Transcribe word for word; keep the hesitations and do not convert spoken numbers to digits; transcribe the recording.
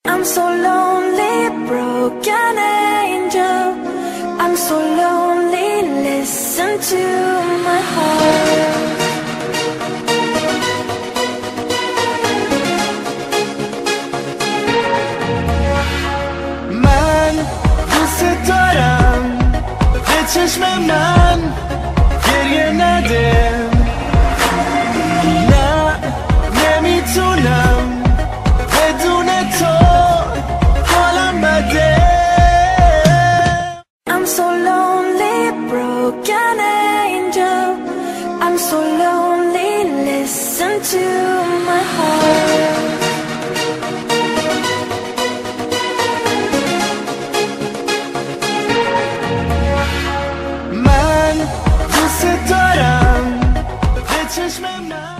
I'm so lonely, broken angel. I'm so lonely, listen to my heart. من دوست دارم به چشم من گریه نده. نه نمیتونم بدون تو حالم بده. I'm so lonely, broken angel. I'm so lonely, listen to my heart. من دوست دارم به چشم من